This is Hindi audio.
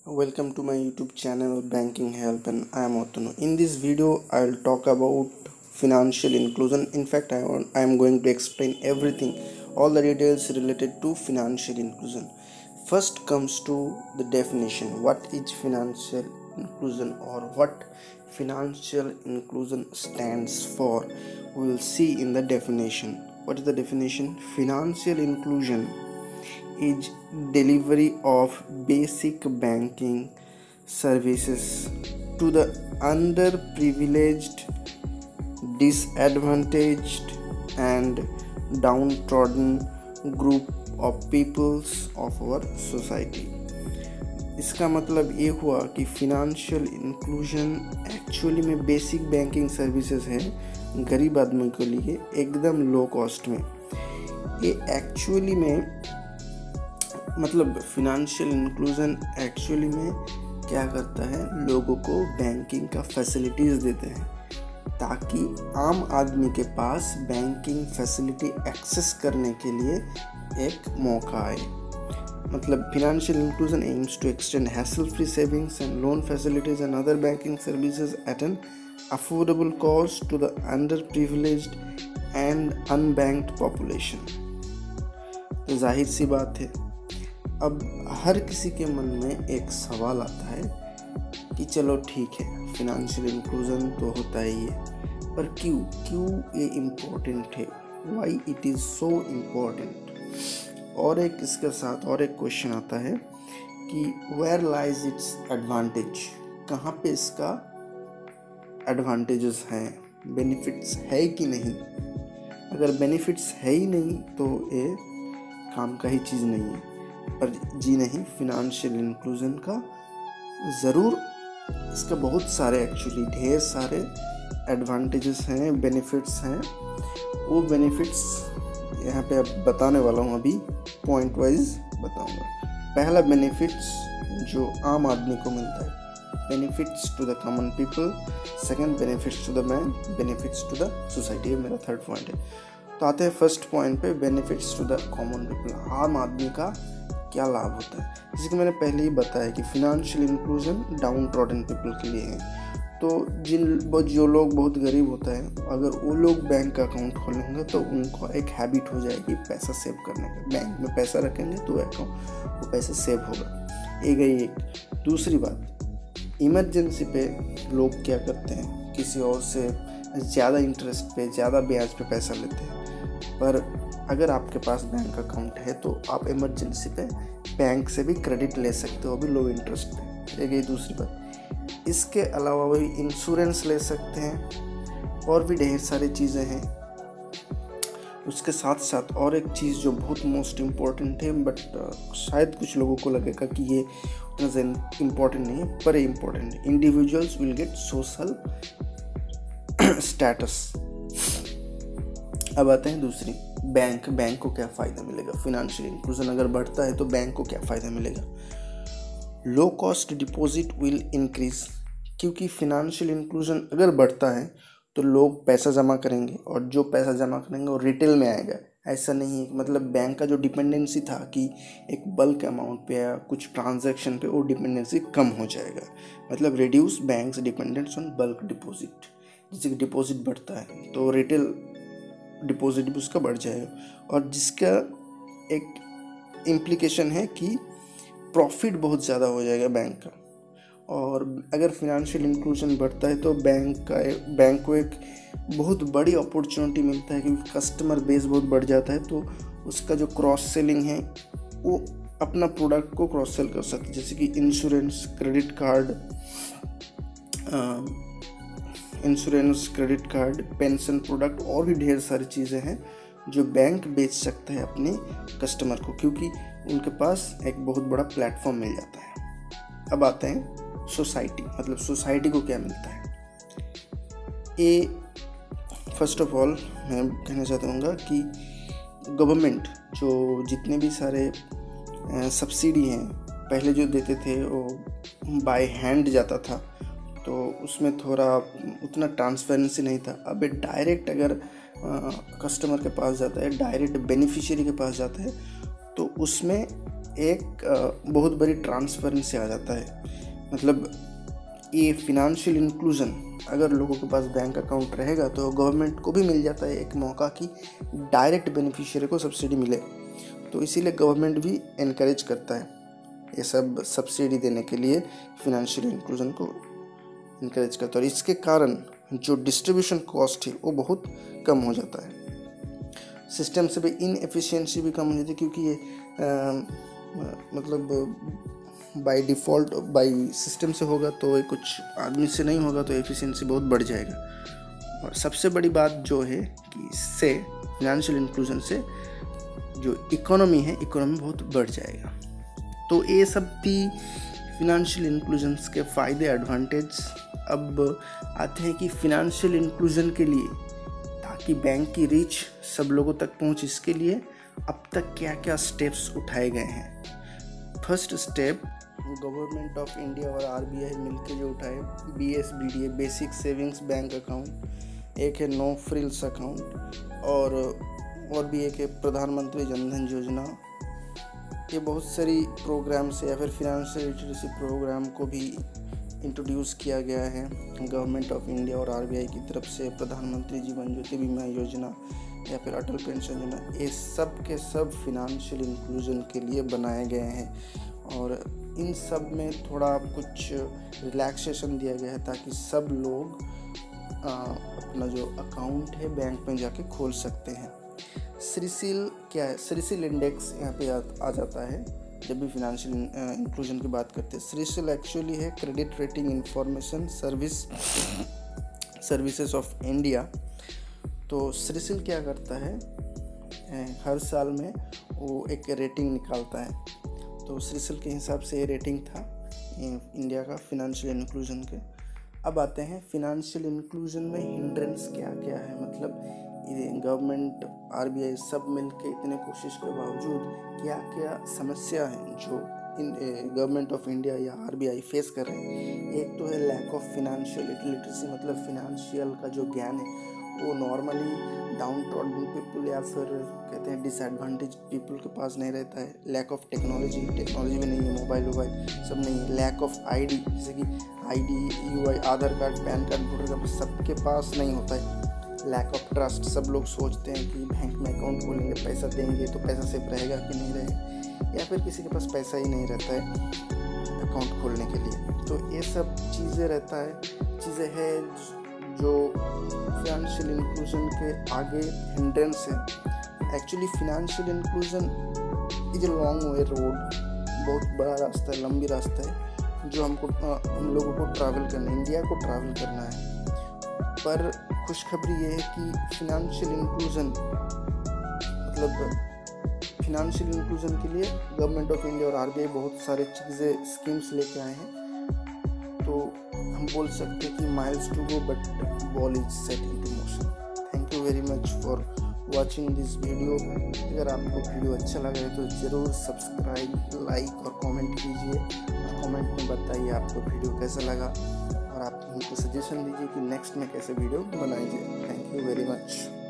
Welcome to my YouTube channel Bankinghelp, and I am Otanu. In this video I will talk about financial inclusion. In fact, I am going to explain everything, all the details related to financial inclusion. First comes to the definition. What is financial inclusion, or what financial inclusion stands for? We will see in the definition. What is the definition? Financial inclusion is delivery of basic banking services to the underprivileged, disadvantaged and downtrodden group of peoples of our society. इसका मतलब ये हुआ कि फिनेंशियल इंक्लूजन एक्चुअली में बेसिक बैंकिंग सर्विसेज है गरीब आदमी के लिए एकदम लो कॉस्ट में. ये एक्चुअली में मतलब फिनेंशियल इंक्लूजन एक्चुअली में क्या करता है, लोगों को बैंकिंग का फैसिलिटीज़ देते हैं ताकि आम आदमी के पास बैंकिंग फैसिलिटी एक्सेस करने के लिए एक मौका आए. मतलब financial inclusion aims to extend hassle free savings and loan facilities and other banking services at an affordable cost to the underprivileged and unbanked population. जाहिर सी बात है, अब हर किसी के मन में एक सवाल आता है कि चलो ठीक है, फिनेंशियल इंक्लूजन तो होता ही है, पर क्यों ये इम्पोर्टेंट है, why it is so important. और एक इसके साथ और एक क्वेश्चन आता है कि वेयर लाइज इट्स एडवांटेज, कहाँ पे इसका एडवांटेजेस हैं, बेनिफिट्स है कि नहीं. अगर बेनिफिट्स है ही नहीं तो ये काम का ही चीज़ नहीं है. पर जी नहीं, फिनेंशियल इंक्लूजन का ज़रूर इसका बहुत सारे एक्चुअली ढेर सारे एडवांटेजेस हैं, बेनिफिट्स हैं. वो बेनिफिट्स यहाँ पे अब बताने वाला हूँ, अभी पॉइंट वाइज बताऊँगा. पहला बेनिफिट्स जो आम आदमी को मिलता है, benefits to the common people. Second, benefits to the man, benefits to the society. ये मेरा थर्ड पॉइंट है. तो आते हैं फर्स्ट पॉइंट पे, benefits to the common people. आम आदमी का क्या लाभ होता है, जैसे कि मैंने पहले ही बताया कि financial inclusion downtrodden people के लिए है. तो जो लोग बहुत गरीब होता है, अगर वो लोग बैंक का अकाउंट खोलेंगे तो उनको एक हैबिट हो जाएगी पैसा सेव करने का. बैंक में पैसा रखेंगे तो वो पैसा सेव होगा. ये गई एक. दूसरी बात, इमरजेंसी पे लोग क्या करते हैं, किसी और से ज़्यादा इंटरेस्ट पे, ज़्यादा ब्याज पे पैसा लेते हैं. पर अगर आपके पास बैंक अकाउंट है तो आप इमरजेंसी पे बैंक से भी क्रेडिट ले सकते हो, भी लो इंटरेस्ट पे. ये गई दूसरी बात. इसके अलावा भी इंश्योरेंस ले सकते हैं, और भी ढेर सारी चीज़ें हैं. उसके साथ साथ और एक चीज़ जो बहुत मोस्ट इम्पॉर्टेंट है, बट शायद कुछ लोगों को लगेगा कि ये उतना इम्पॉर्टेंट नहीं है, पर इम्पॉर्टेंट है. Individuals will get social status. अब आते हैं दूसरी, बैंक को क्या फ़ायदा मिलेगा. फिनेंशियल इंक्लूजन अगर बढ़ता है तो बैंक को क्या फ़ायदा मिलेगा. Low cost deposit will increase, क्योंकि फिनेंशियल इंक्लूजन अगर बढ़ता है तो लोग पैसा जमा करेंगे, और जो पैसा जमा करेंगे वो रिटेल में आएगा. ऐसा नहीं है, मतलब बैंक का जो डिपेंडेंसी था कि एक बल्क अमाउंट पे या कुछ ट्रांजैक्शन पे, वो डिपेंडेंसी कम हो जाएगा. मतलब reduce banks dependence on bulk deposit. जैसे कि डिपॉजिट बढ़ता है तो रिटेल डिपॉजिट भी उसका बढ़ जाएगा, और जिसका एक इम्प्लीकेशन है कि प्रॉफिट बहुत ज़्यादा हो जाएगा बैंक का. और अगर फिनेंशियल इंक्लूजन बढ़ता है तो बैंक को एक बहुत बड़ी अपॉर्चुनिटी मिलता है, क्योंकि कस्टमर बेस बहुत बढ़ जाता है. तो उसका जो क्रॉस सेलिंग है, वो अपना प्रोडक्ट को क्रॉस सेल कर सकते हैं, जैसे कि insurance, credit card, pension product, और भी ढेर सारी चीज़ें हैं जो बैंक बेच सकता है अपने कस्टमर को, क्योंकि उनके पास एक बहुत बड़ा प्लेटफॉर्म मिल जाता है. अब आते हैं सोसाइटी, मतलब सोसाइटी को क्या मिलता है. ये फर्स्ट ऑफ ऑल मैं कहना चाहता हूँ कि गवर्नमेंट जो जितने भी सारे सब्सिडी हैं, पहले जो देते थे वो बाय हैंड जाता था, तो उसमें थोड़ा उतना ट्रांसपेरेंसी नहीं था. अब डायरेक्ट अगर कस्टमर के पास जाता है, डायरेक्ट बेनिफिशियरी के पास जाता है, तो उसमें एक बहुत बड़ी ट्रांसपेरेंसी आ जाता है। मतलब ये फिनेंशियल इंक्लूजन, अगर लोगों के पास बैंक अकाउंट रहेगा तो गवर्नमेंट को भी मिल जाता है एक मौका कि डायरेक्ट बेनिफिशियरी को सब्सिडी मिले। तो इसीलिए गवर्नमेंट भी इनकरेज करता है ये सब सब्सिडी देने के लिए, फिनेंशियल इंक्लूजन को इनकरेज करता है। और इसके कारण जो डिस्ट्रीब्यूशन कॉस्ट है वो बहुत कम हो जाता है, सिस्टम से भी इनएफिशिएंसी भी कम हो जाती है, क्योंकि ये मतलब बाय डिफ़ॉल्ट बाय सिस्टम से होगा तो कुछ आदमी से नहीं होगा, तो एफिशिएंसी बहुत बढ़ जाएगा। और सबसे बड़ी बात जो है कि इससे फिनेंशियल इंक्लूजन से जो इकोनॉमी है, इकोनॉमी बहुत बढ़ जाएगा। तो ये सब थी फिनेंशियल इंक्लूजन्स के फ़ायदे, एडवांटेज। अब आते हैं कि फिनेंशियल इंक्लूजन के लिए, ताकि बैंक की रीच सब लोगों तक पहुंच, इसके लिए अब तक क्या क्या स्टेप्स उठाए गए हैं। First step government of India और आरबीआई मिलकर जो उठाए, BSBDA basic savings bank account, एक है नो फ्रिल्स अकाउंट, और भी एक है प्रधानमंत्री जनधन योजना। ये बहुत सारी प्रोग्राम्स या फिर फिनेंशियल लिटरेसी प्रोग्राम को भी इंट्रोड्यूस किया गया है गवर्नमेंट ऑफ इंडिया और आरबीआई की तरफ से। प्रधानमंत्री जीवन ज्योति बीमा योजना या फिर अटल पेंशन योजना, ये सब के सब फिनेंशियल इंक्लूजन के लिए बनाए गए हैं। और इन सब में थोड़ा कुछ रिलैक्सेशन दिया गया है ताकि सब लोग अपना जो अकाउंट है बैंक में जाके खोल सकते हैं। CRISIL क्या है? CRISIL इंडेक्स यहाँ पे आ जाता है जब भी फिनेंशियल इंक्लूजन की बात करते हैं। CRISIL एक्चुअली है credit rating information services of India. तो CRISIL क्या करता है, हर साल में वो एक रेटिंग निकालता है। तो CRISIL के हिसाब से ये रेटिंग था इंडिया का फिनेंशियल इंक्लूजन के। अब आते हैं फिनेंशियल इंक्लूजन में हिंड्रेंस क्या क्या है। मतलब गवर्नमेंट, आरबीआई सब मिलके इतने कोशिश के बावजूद क्या क्या समस्या है जो गवर्नमेंट ऑफ इंडिया या आरबीआई फेस कर रहे हैं। एक तो है लैक ऑफ फिनेंशियल लिटरेसी, मतलब फिनेंशियल का जो ज्ञान है वो नॉर्मली डाउन ट्रॉडन पीपल या फिर कहते हैं डिसएडवांटेज पीपल के पास नहीं रहता है। लैक ऑफ टेक्नोलॉजी भी नहीं है, मोबाइल सब नहीं है। लैक ऑफ आईडी, जैसे कि ID, UI, Aadhaar card, PAN card, voter card सबके पास नहीं होता है। लैक ऑफ ट्रस्ट, सब लोग सोचते हैं कि बैंक में अकाउंट खोलेंगे, पैसा देंगे तो पैसा सेफ रहेगा कि नहीं रहेगा, या फिर किसी के पास पैसा ही नहीं रहता है अकाउंट खोलने के लिए। तो ये सब चीज़ें हैं जो फिनेंशियल इंक्लूजन के आगे हिंड्रेंस है। Actually financial inclusion is a long way road, बहुत बड़ा रास्ता है, लंबी रास्ता है जो हम लोगों को ट्रैवल करना है, इंडिया को ट्रैवल करना है। पर खुशखबरी ये है कि फिनेंशियल इंक्लूजन के लिए गवर्नमेंट ऑफ इंडिया और आरबीआई बहुत सारे चीज़ें, स्कीम्स लेके आए हैं। तो हम बोल सकते हैं कि miles to go but ball is set into motion. Thank you very much for watching this video. अगर आपको वीडियो अच्छा लगा है तो ज़रूर सब्सक्राइब, लाइक और कमेंट कीजिए, और कमेंट में बताइए आपको वीडियो कैसा लगा, और आप हमको सजेशन दीजिए कि नेक्स्ट में कैसे वीडियो बनाई जाए। Thank you very much.